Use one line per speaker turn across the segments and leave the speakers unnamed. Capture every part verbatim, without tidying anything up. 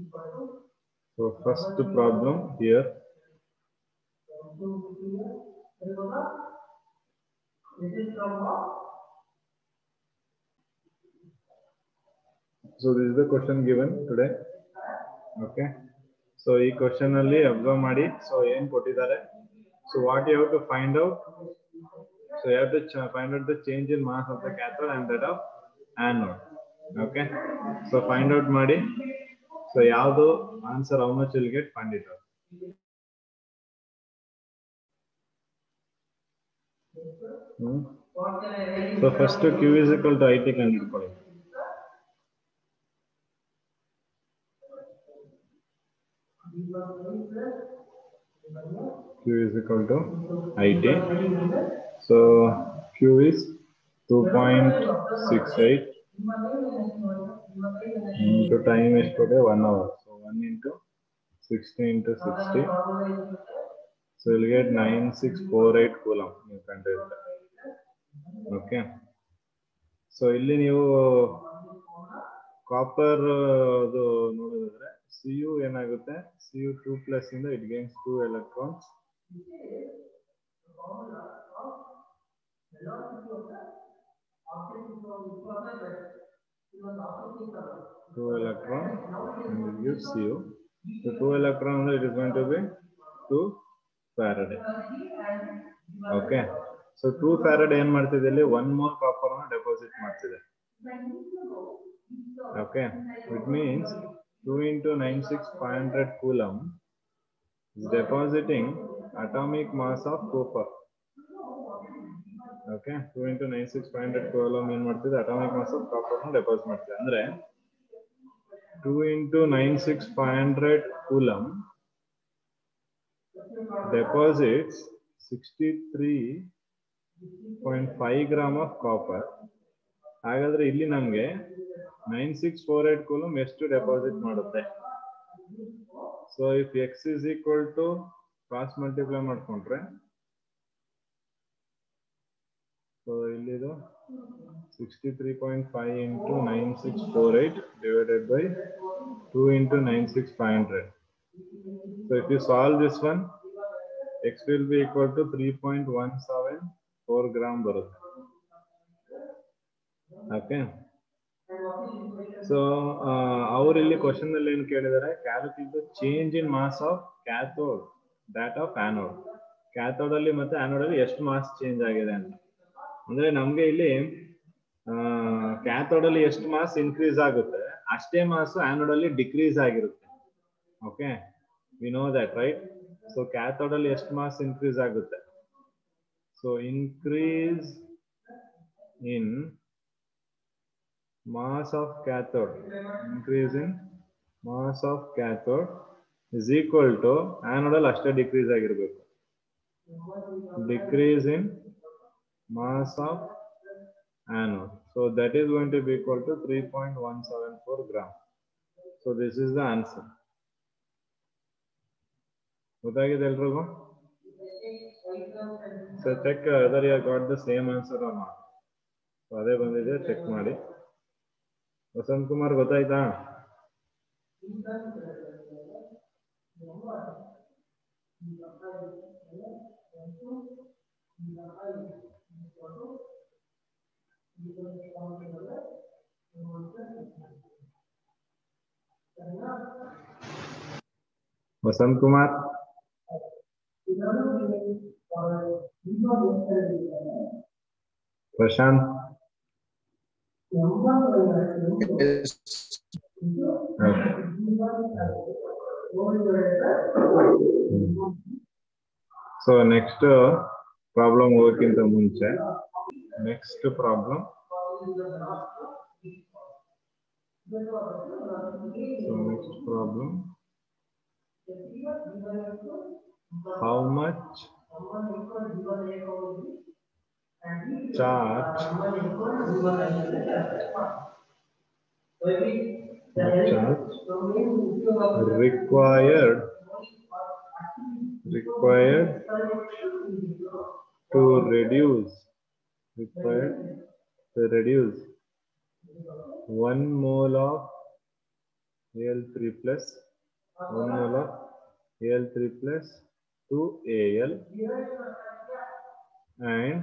So first problem here. So this is the question given today. Okay. So this question alli observe ಮಾಡಿ. So ಏನು ಕೊಟ್ಟಿದ್ದಾರೆ? So what you have to find out? So you have to find out the change in mass of the cathode and that of anode. Okay. So find out ಮಾಡಿ. So ಯಾವುದು answer how much will get find it out. Hmm. So first Q is equal to I T ಕಂಡುಹಿಡ್ಕೊಳ್ಳಿ. Q is equal to I T. So Q is two point six eight into time is today one hour. So one into sixty into sixty. So you'll get nine six four eight coulomb. You can do it. Okay. So ಇಲ್ಲಿ ನೀವು copper ನೋಡಿದ್ರೆ C U ಏನಾಗುತ್ತೆ? C U two plus ಇಂದ it gains two electrons. Two electron and it gives C U. So two electron it is going to be two Faraday. Okay. So two Faraday ಏನು ಮಾಡ್ತಿದೆ ಇಲ್ಲಿ one more copper ಅನ್ನು deposit ಮಾಡ್ತಿದೆ. Okay. It means two into ninety-six five hundred coulomb is depositing atomic mass of copper. Okay. two into ninety-six five hundred coulomb ಏನು ಮಾಡ್ತಿದೆ atomic mass of copper ಅನ್ನು deposit ಮಾಡ್ತಿದೆ. ಅಂದ್ರೆ two into ninety-six five hundred coulomb deposits sixty-three point five gram of copper. ಹಾಗಾದ್ರೆ ಇಲ್ಲಿ ನಮಗೆ nine six four eight coulomb ಎಷ್ಟು deposit ಮಾಡುತ್ತೆ? So if x is equal to cross multiply ಮಾಡ್ಕೊಂಡ್ರೆ so ಇಲ್ಲಿದು sixty-three point five into nine six four eight divided by two into ninety-six five hundred. So if you solve this one, x will be equal to three point one seven four gram ಬರುತ್ತೆ. Okay. So our ಇಲ್ಲಿ question ಅಲ್ಲಿ ಏನು ಕೇಳಿದ್ದಾರೆ? Calculate the change in mass of cathode that of anode. Cathode ಅಲ್ಲಿ ಮತ್ತೆ anode ಅಲ್ಲಿ ಎಷ್ಟು mass change ಆಗಿದೆ ಅಂತ. ಅಂದ್ರೆ ನಮಗೆ ಇಲ್ಲಿ cathode ಅಲ್ಲಿ ಎಷ್ಟು mass increase ಆಗುತ್ತೆ ಅಷ್ಟೇ mass anode ಅಲ್ಲಿ decrease ಆಗಿರುತ್ತೆ. Okay. We know that, right? So cathode ಅಲ್ಲಿ ಎಷ್ಟು mass increase ಆಗುತ್ತೆ? So increase in mass of cathode, increase in mass of cathode is equal to anode ಅಲ್ಲಿ ಅಷ್ಟೇ decrease ಆಗಿರಬೇಕು. Decrease in mass of anode. So that is going to be equal to three point one seven four gram. So this is the answer. ಗೊತ್ತಾಗಿದೆ ಎಲ್ರಿಗೂ? So check whether you have got the same answer or not. So ಅದೇ ಬಂದಿದೆ, check ಮಾಡಿ. ವಸಂತ್ ಕುಮಾರ್ ಗೊತ್ತಾಯ್ತಾ? Vasant Kumar Prashant okay. So next problem ಹೋಗಕ್ಕಿಂತ ಮುಂಚೆ next problem. So next problem, how much charge charge required required to reduce required to reduce one mole of A L three plus one mole of A L three plus two A L and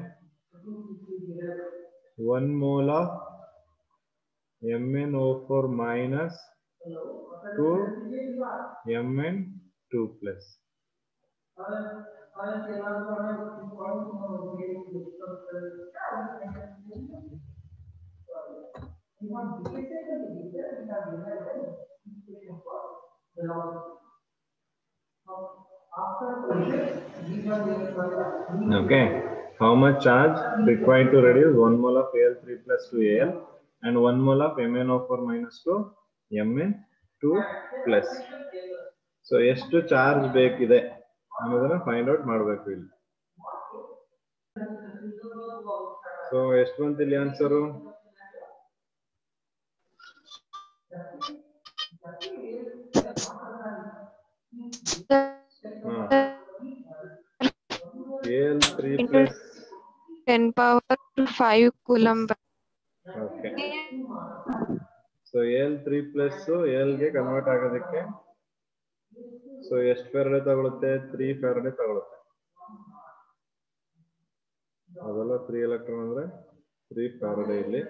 one mole of M n O four minus two M n two plus. Okay, how much charge required to reduce one mole of A L three plus two A L and one mole of M n O four minus two M n two plus. So ಎಷ್ಟು charge ಬೇಕಿದೆ ಅನ್ನೋದನ್ನ find out ಮಾಡಬೇಕು ಇಲ್ಲಿ. So ಎಷ್ಟು ಬಂತು ಇಲ್ಲಿ answer? A L three plus
ten power five coulomb.
Okay. So A L three plus A L ಗೆ convert ಆಗೋದಕ್ಕೆ ಸೊ ಎಷ್ಟು ಫೆರಡೆ ತಗೊಳುತ್ತೆ? ತ್ರೀ ಫೆರಡೆ ತಗೊಳುತ್ತೆ. ಅದೆಲ್ಲ ತ್ರೀ ಎಲೆಕ್ಟ್ರಾನ್ ಅಂದ್ರೆ ತ್ರೀ ಫೆರಡೆ ಇಲ್ಲಿ.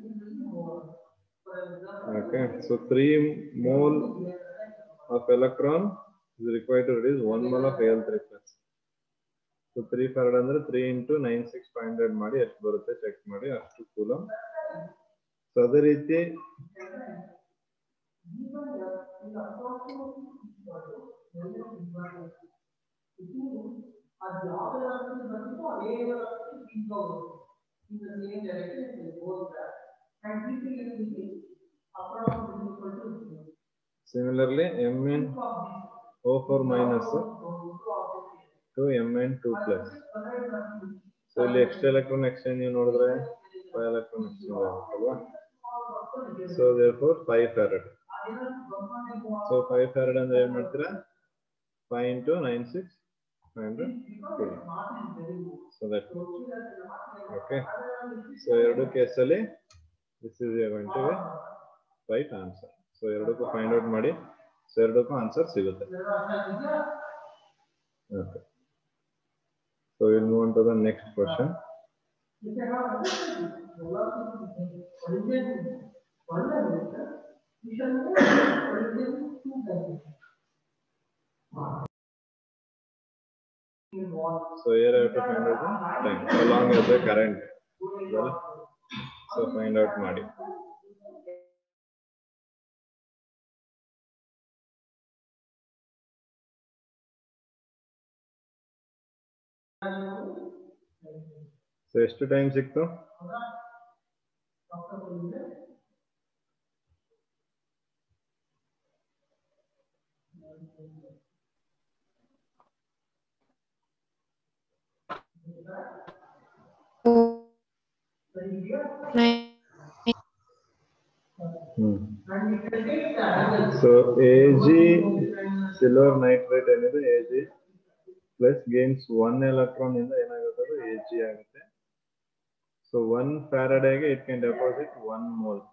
Okay, so three mole of electron is required to reduce one mole of A L three plus. So three farad ಅಂದ್ರೆ three into nine six five hundred ಮಾಡಿ ಎಷ್ಟು ಬರುತ್ತೆ check ಮಾಡಿ, ಅಷ್ಟು coulomb. So ಅದೇ ರೀತಿ similarly M n O four minus to M n two plus. So ಇಲ್ಲಿ extra electron exchange ನೀವು ನೋಡಿದ್ರೆ five electron exchange ಆಗುತ್ತಲ್ವಾ? So therefore five farad. So five farad ಅಂದ್ರೆ ಏನು ಮಾಡ್ತೀರಾ? five into nine six five hundred. So that okay. So ಎರಡು ಕೇಸಲ್ಲಿ this is going to be right answer. So ಎರಡಕ್ಕೂ find out ಮಾಡಿ. So ಎರಡಕ್ಕೂ answer ಸಿಗುತ್ತೆ. Okay. So we'll move on to the next question. So here I have to find out the time. How long is the current? Well, so find out ಮಾಡಿ. So ಎಷ್ಟು time ಸಿಕ್ತು? Hmm. So Ag silver nitrate ಏನಿದೆ Ag plus gains one electron ಇಂದ ಏನಾಗುತ್ತೆ? Ag ಆಗುತ್ತೆ. So one Faraday it can deposit one mole.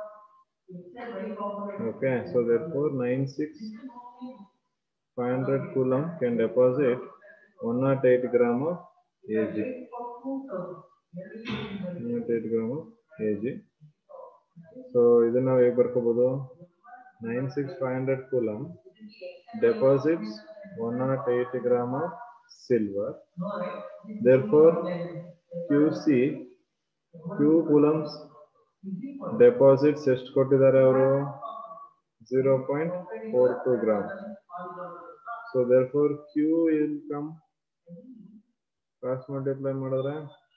Okay, so therefore nine six five hundred coulomb can deposit one hundred eight gram of Ag. one hundred eight gram of Ag. So ಇದನ್ನ ನಾವು ಹೇಗೆ ಬರ್ಕೋಬಹುದು? nine six five hundred coulomb deposits one hundred eight gram of silver. Therefore Q C Q coulombs deposits ಎಷ್ಟು ಕೊಟ್ಟಿದ್ದಾರೆ ಅವರು? zero point four two gram. So therefore Q will come cross multiply ಮಾಡಿದ್ರೆ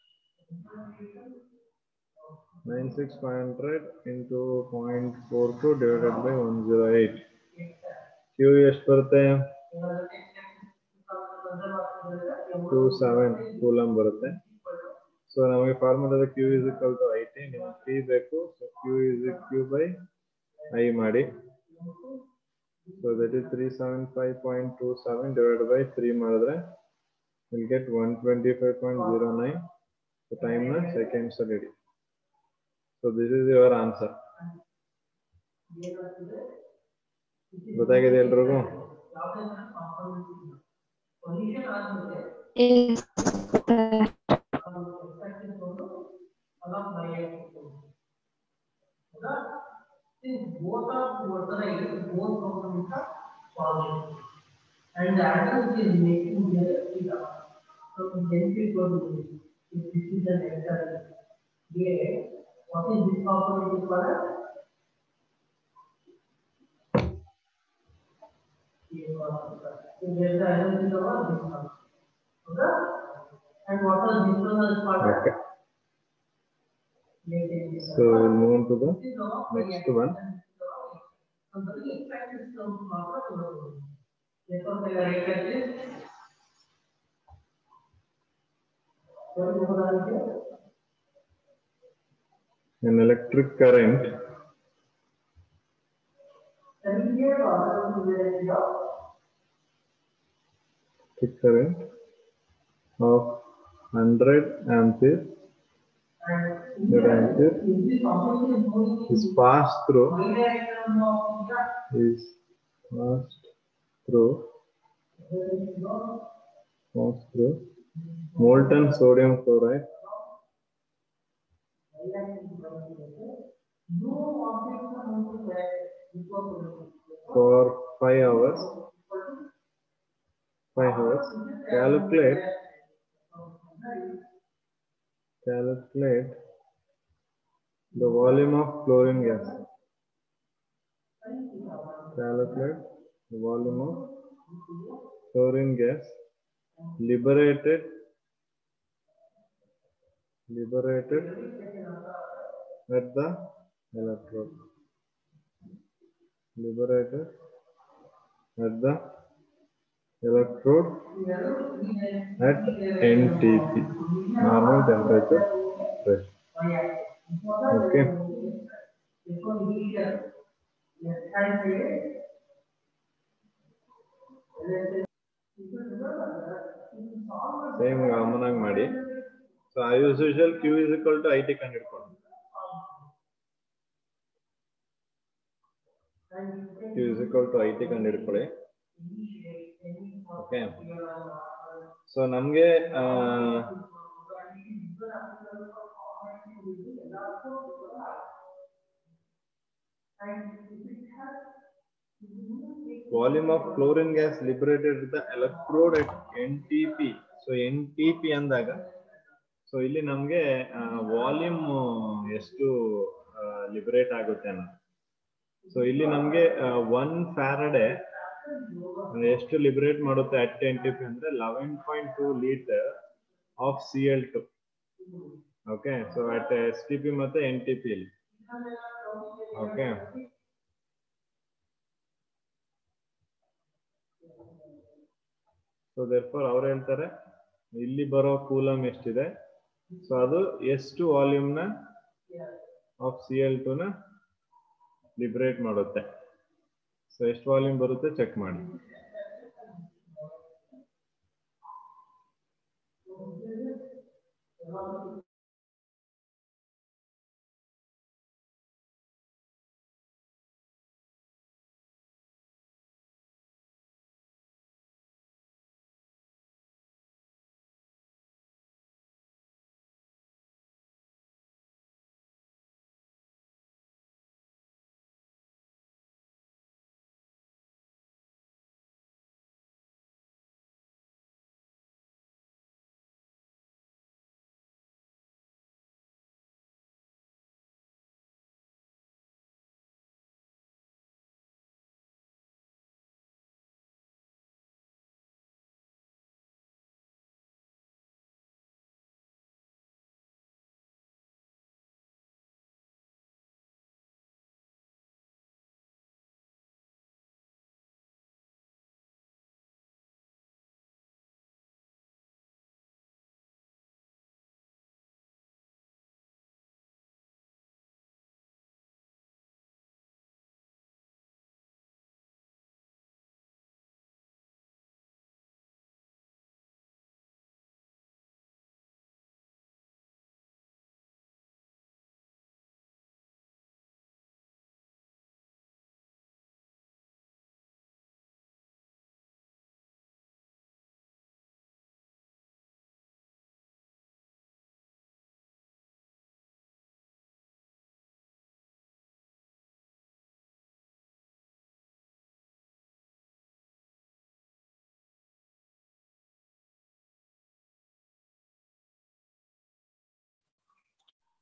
nine six five hundred into zero point four two divided by one hundred eight. Q ಎಷ್ಟು ಬರುತ್ತೆ? two seven coulomb ಬರುತ್ತೆ. So ನಮಗೆ formula Q is equal to I T. ನಿಮಗೆ P ಬೇಕು. ಸೊ Q is Q by I ಮಾಡಿ. So that is three seventy-five point two seven divided by three ಮಾಡಿದ್ರೆ we'll get one twenty-five point zero nine. So time na seconds already. So this is your answer. ಗೊತ್ತಾಗಿದೆ ಎಲ್ರಿಗೂ?
Yes, sir.
And the answer which is making here is up. So intensity equal to this. If this is an vector A, what is this component equal to? So there the energy of this one. Okay? And what is this one as part of?
Okay. So we'll move on to the next one.
So the impact is from power to the therefore the right is what is the
An electric current electric current of one hundred ampere ampere is passed through is passed through passed through molten sodium chloride for five hours. Five hours. Calculate. Calculate the volume of chlorine gas. Calculate the volume of chlorine gas liberated liberated at the electrode. Liberated at the electrode at N T P, normal temperature pressure. Okay. Same gamanag ಮಾಡಿ. So as usual Q is equal to I T ಕಂಡುಹಿಡ್ಕೊಳ್ಳಿ. Q is equal to I T ಕಂಡುಹಿಡ್ಕೊಳ್ಳಿ. Okay. So ನಮಗೆ volume of chlorine gas liberated at the electrode at N T P. So N T P ಅಂದಾಗ so ಇಲ್ಲಿ ನಮಗೆ volume ಎಷ್ಟು liberate ಆಗುತ್ತೆ ಅನ್ನೋದು. So ಇಲ್ಲಿ ನಮಗೆ ಒನ್ ಫ್ಯಾರಡೆ ಎಷ್ಟು ಲಿಬರೇಟ್ ಮಾಡುತ್ತೆ ಅಟ್ ಎನ್ ಟಿ ಪಿ ಅಂದ್ರೆ eleven point two litre of C L two. Okay, so at S T P ಮತ್ತೆ ಎನ್ ಟಿ ಪಿ ಇಲ್ಲಿ. ಓಕೆ, ಸೊ ದೇರ್ಫೋರ್ ಅವ್ರು ಹೇಳ್ತಾರೆ ಇಲ್ಲಿ ಬರೋ ಕೂಲಮ್ ಎಷ್ಟಿದೆ, ಸೊ ಅದು ಎಷ್ಟು ವಾಲ್ಯೂಮ್ ನ ಆಫ್ ಸಿ ಎಲ್ ಟು ನ ಲಿಬರೇಟ್ ಮಾಡುತ್ತೆ. ಸೊ ಎಷ್ಟು ವಾಲ್ಯೂಮ್ ಬರುತ್ತೆ ಚೆಕ್ ಮಾಡಿ.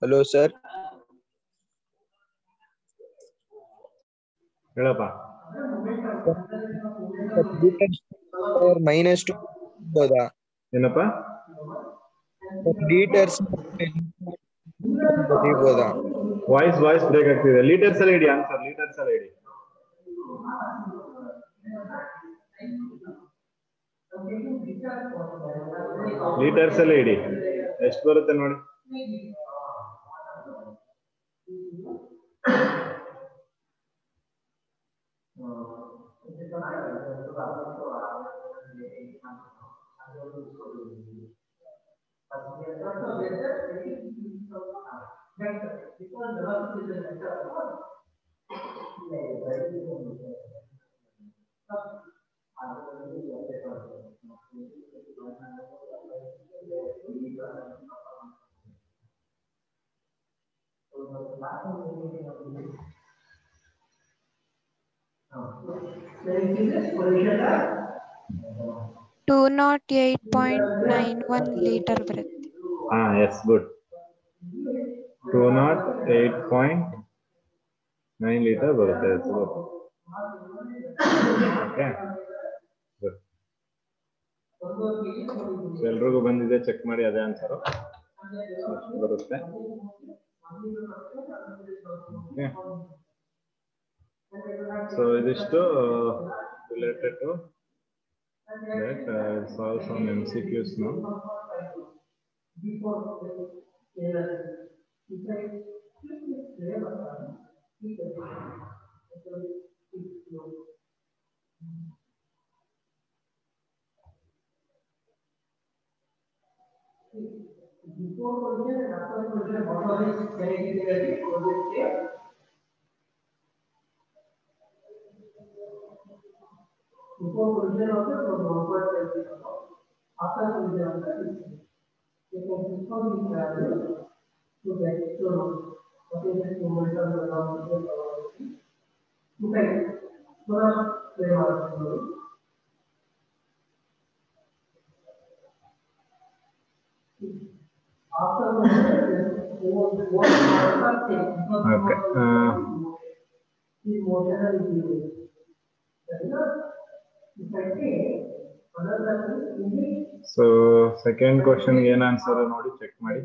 Hello, sir.
ಹೇಳಪ್ಪ.
Or minus two boda.
ಏನಪ್ಪ?
Liters boda.
Voice voice break ಆಗ್ತಿದೆ. ಲೀಟರ್ಸ್ ಅಲ್ಲಿ ಇಡಿ ಆನ್ಸರ್. ಲೀಟರ್ಸ್ ಅಲ್ಲಿ ಇಡಿ. ಲೀಟರ್ಸ್ ಅಲ್ಲಿ ಇಡಿ. ಎಷ್ಟು ಬರುತ್ತೆ ನೋಡಿ.
two oh eight point nine one litre ಬರುತ್ತೆ.
ಹಾ yes good. two oh eight point nine litre ಬರುತ್ತೆ. Okay good. ಎಲ್ರಿಗೂ ಬಂದಿದೆ, ಚೆಕ್ ಮಾಡಿ. ಅದೇ ಆನ್ಸರು ಬರುತ್ತೆ. ಓಕೆ, ಸೊ ಇದಿಷ್ಟು related to that. I will solve some M C Qs now. Before collision also from one point five zero. After collision also you can respond in value to get to what is the moment of the velocity. You can not play also. After okay. Uh, so second question ಏನು answer ನೋಡಿ check ಮಾಡಿ.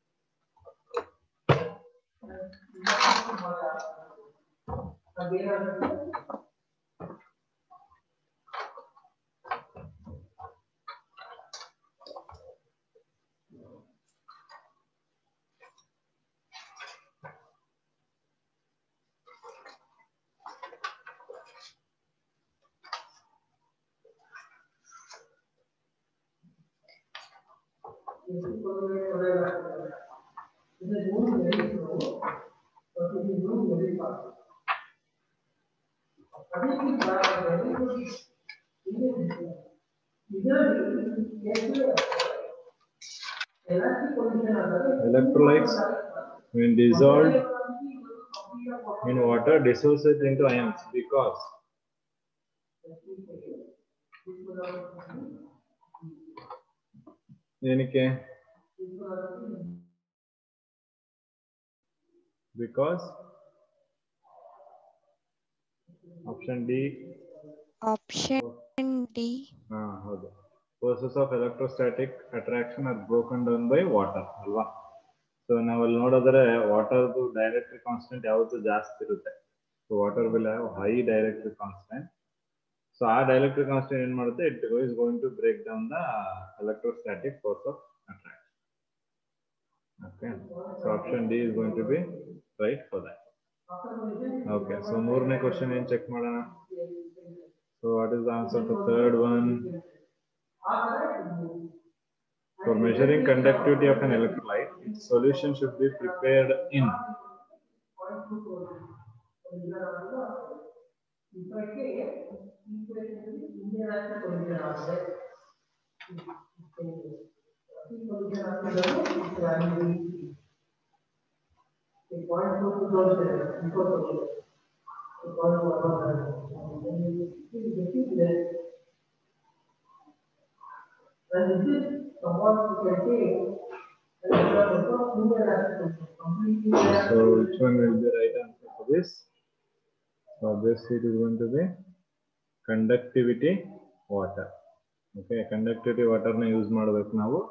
Electrolytes, when dissolved in water, dissociate into ions because ಏನಕ್ಕೆ? Because option D.
Option D.
ಹಾ ಹೌದು. Forces of electrostatic attraction are broken down by water ಅಲ್ವಾ? So ನಾವಲ್ಲಿ ನೋಡಿದ್ರೆ ವಾಟರ್ದು ಡೈರೆಕ್ಟ್ರಿಕ್ ಕಾನ್ಸ್ಟೆಂಟ್ ಯಾವತ್ತೂ ಜಾಸ್ತಿ ಇರುತ್ತೆ. So water will have high dielectric constant. So ಆ ಡೈರೆಕ್ಟ್ರಿಕ್ ಕಾನ್ಸ್ಟೆಂಟ್ ಏನ್ ಮಾಡುತ್ತೆ? It is going to break down the electrostatic force of attraction. Okay, so option D is going to be right for that. Okay, so ಮೂರನೇ question ಏನ್ check ಮಾಡೋಣ. So what is the answer to third one? For measuring conductivity of an electrolyte, its solution should be prepared in and this is somewhat you can take So which one will be right answer for this? So obviously it is going to be conductivity water. Okay, conductivity water na use ಮಾಡಬೇಕು ನಾವು.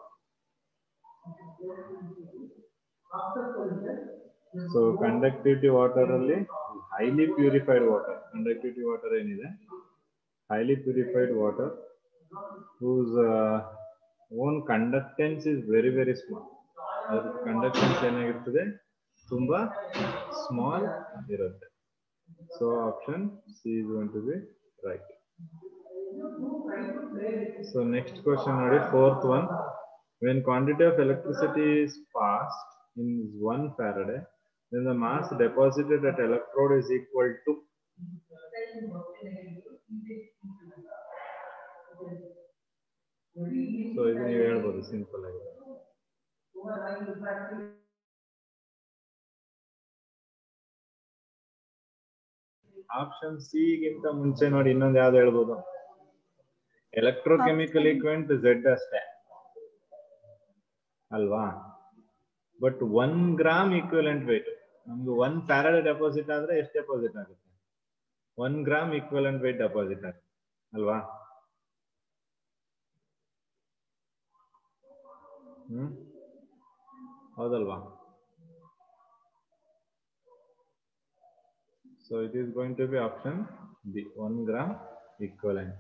So conductivity water ಅಲ್ಲಿ highly purified water, conductivity water ಏನಿದೆ, highly purified water whose uh, own conductance is very very small. ಅದರ conductance ಏನಾಗಿರ್ತದೆ, ತುಂಬಾ small ಇರುತ್ತೆ. So option C is going to be right. So next question ನೋಡಿ, fourth one. When quantity of electricity is passed in one Faraday, then the mass deposited at electrode is equal to. So ಇದು ನೀವು ಹೇಳ್ಬೋದು simple ಆಗಿ. Option C ಗಿಂತ ಮುಂಚೆ ನೋಡಿ ಇನ್ನೊಂದು ಯಾವ್ದು ಹೇಳ್ಬೋದು, ಎಲೆಕ್ಟ್ರೋಕೆಮಿಕಲ್ ಈಕ್ವೆಂಟ್ ಝೆಡ್ ಅಷ್ಟೇ ಅಲ್ವಾ. But one gram equivalent weight, ನಮ್ಗೆ ಒನ್ ಫ್ಯಾರಡೆ ಡೆಪಾಸಿಟ್ ಆದ್ರೆ ಎಷ್ಟು ಡೆಪಾಸಿಟ್ ಆಗುತ್ತೆ, one gram equivalent weight deposit ಆಗುತ್ತೆ ಅಲ್ವಾ. ಹ್ಮ್ ಹೌದಲ್ವಾ. So it is going to be option B, one gram equivalent.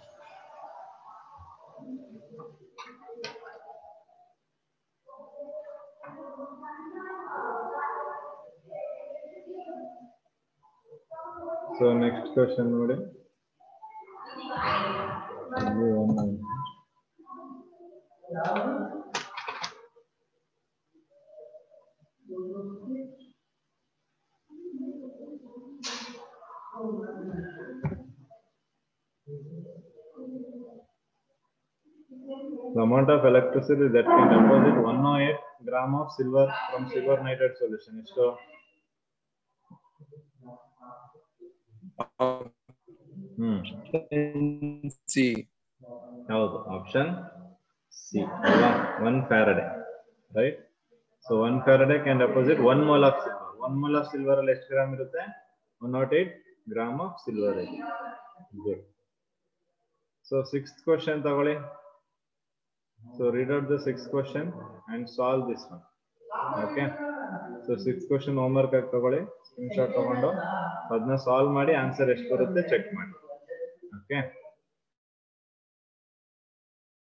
So next question ನೋಡಿ. The amount of electricity that can deposit one oh eight gram of silver from silver nitrate solution is so. Hmm.
C.
ಹೌದು, option C. one Faraday, right? So one Faraday can deposit one mole of silver. one mole of silver ಅಲ್ಲಿ ಎಷ್ಟು gram ಇರುತ್ತೆ, one oh eight gram of silver ಇದೆ. Good. So sixth question ತಗೊಳ್ಳಿ. So read out the sixth question and solve this one. Okay. So sixth question homework ಆಗಿ ತಗೊಳ್ಳಿ, screen shot ತಗೊಂಡು ಅದನ್ನ solve ಮಾಡಿ ಆನ್ಸರ್ ಎಷ್ಟು ಬರುತ್ತೆ ಚೆಕ್ ಮಾಡಿ. Okay.